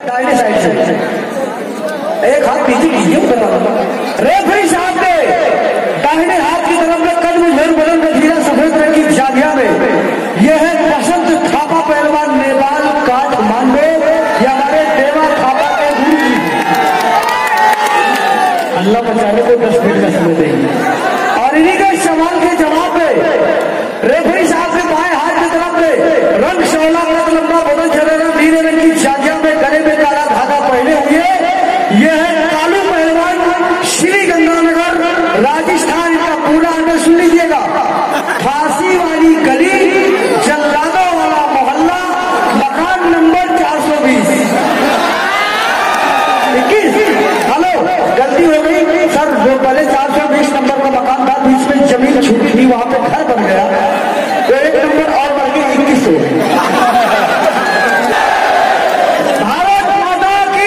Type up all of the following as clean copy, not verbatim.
दाहिने साइड से एक हाथ पीछे कीजिए। रेफरी साहब ने दाहिने हाथ की तरफ में कद में मेरू बदन में धीरा सफेद रंग की शादियां में यह है बसंत थापा पहलवान नेपाल काठमांडू। ये हमारे देवा थापा के गुरु जी, अल्लाह बचाने को 10 मिनट का समय देंगे। और इन्हीं के सवाल के जवाब में रेफरी साहब के बाएं हाथ की तरफ में रंग शोला कद लंबा बदन चलेगा नीले रंग की शादियां में गले में काला धागा पहने हुए यह है कालू पहलवान श्री गंगानगर राजस्थान। का पूरा अंडर सुन लीजिएगा। फांसी वाली गली जल्लादों वाला मोहल्ला मकान नंबर 420 21। हेलो, गलती हो गई सर, जो पहले 420 नंबर का मकान था बीच में जमीन छूटी थी वहां पे घर बन गया तो एक नंबर और बढ़ के 21 हो गई। भारत माता की।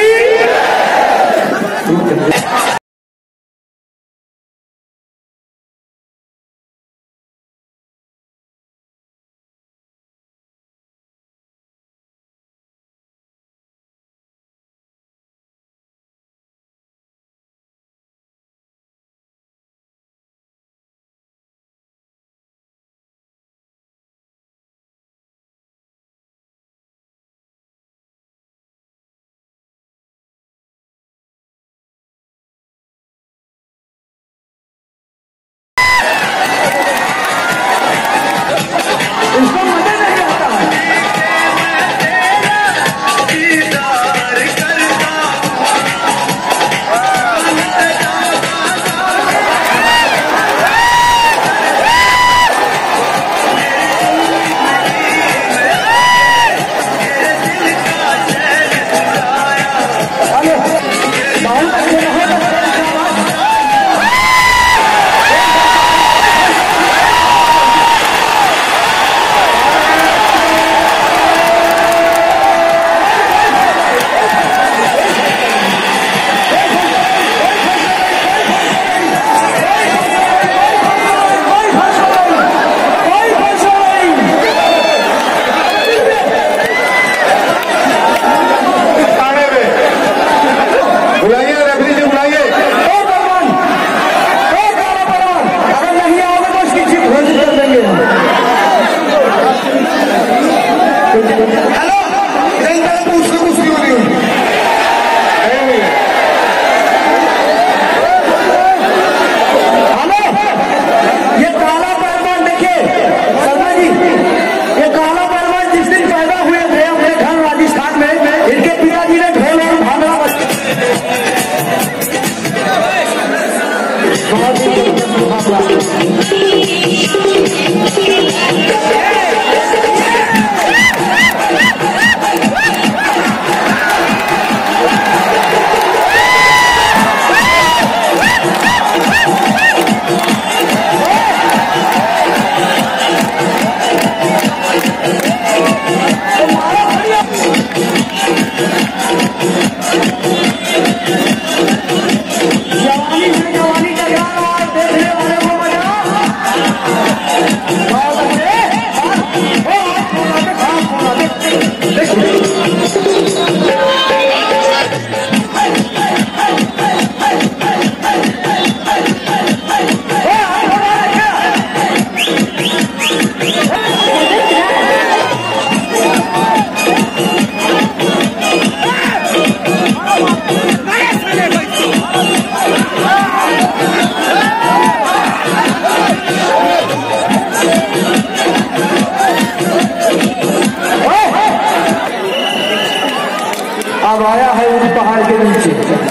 अब आया है उस पहाड़ के नीचे।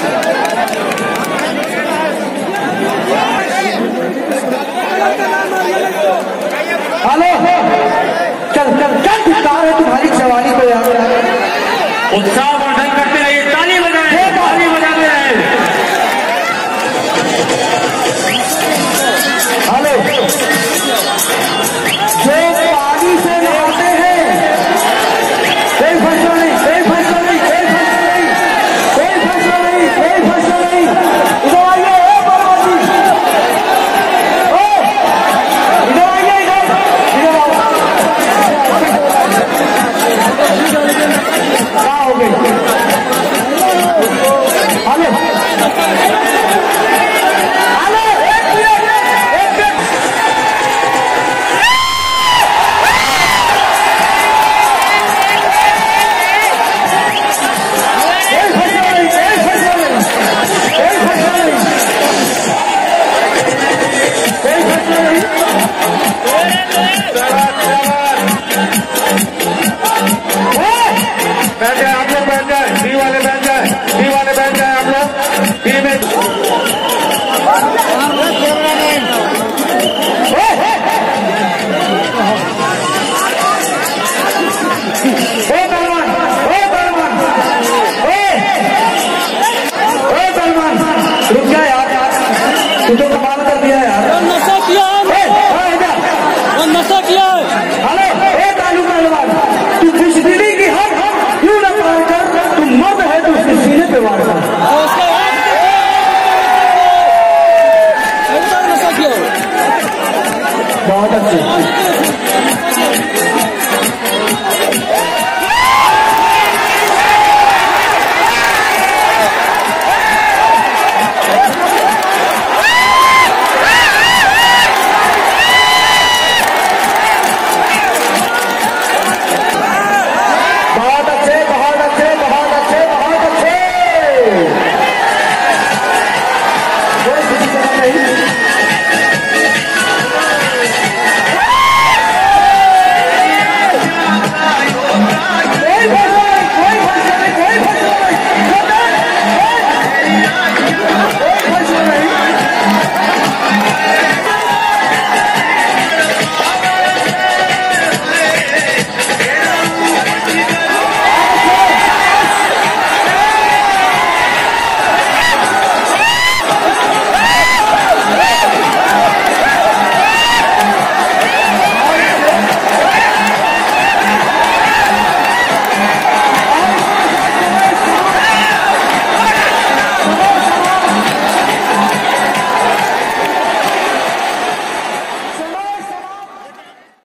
हेलो, चल चल चल, कार है तुम्हारी सवारी को यार। उत्साह वर्धन करते रहिए, ताली बजाएं, ताली बजाते रहे। हेलो, जो पानी से नहाते हैं कोई फैसला नहीं, कोई फैसला नहीं, कोई फैसला नहीं, कोई फैसला नहीं, कोई फैसला नहीं। इधर आइए, बलवाजी, इधर आइए, इधर आओ। क्या हो गई? मुझे